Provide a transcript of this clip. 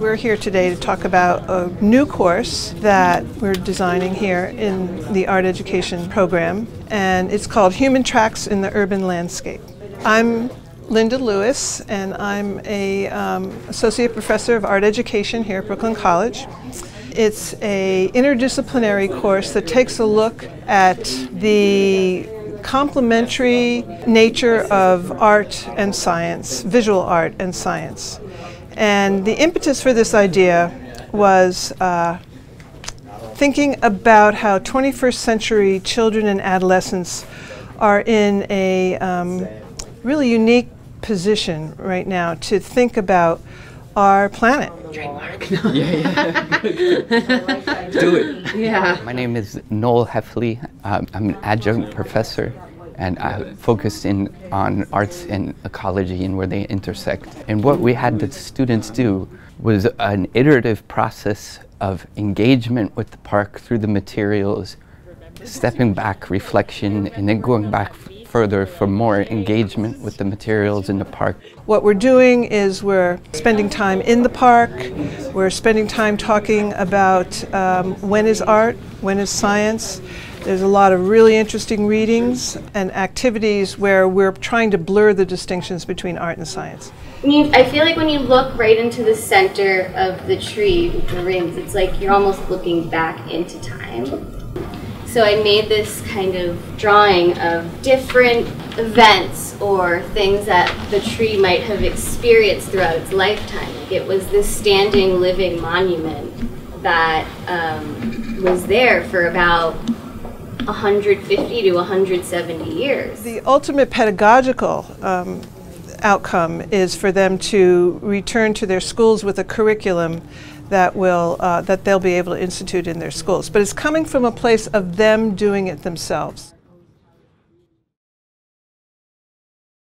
We're here today to talk about a new course that we're designing here in the art education program, and it's called Human Tracks in the Urban Landscape. I'm Linda Lewis, and I'm a associate professor of art education here at Brooklyn College. It's an interdisciplinary course that takes a look at the complementary nature of art and science, visual art and science. And the impetus for this idea was thinking about how 21st century children and adolescents are in a really unique position right now to think about our planet. Trademark. Yeah. Do it. Yeah. My name is Noel Heffley. I'm an adjunct professor, and I focused on arts and ecology and where they intersect. And what we had the students do was an iterative process of engagement with the park through the materials, stepping back, reflection, and then going back further for more engagement with the materials in the park. What we're doing is we're spending time in the park, we're spending time talking about when is art, when is science. There's a lot of really interesting readings and activities where we're trying to blur the distinctions between art and science. I feel like when you look right into the center of the tree with the rings, it's like you're almost looking back into time. So I made this kind of drawing of different events or things that the tree might have experienced throughout its lifetime. Like it was this standing, living monument that was there for about 150 to 170 years. The ultimate pedagogical outcome is for them to return to their schools with a curriculum that they'll be able to institute in their schools. But it's coming from a place of them doing it themselves.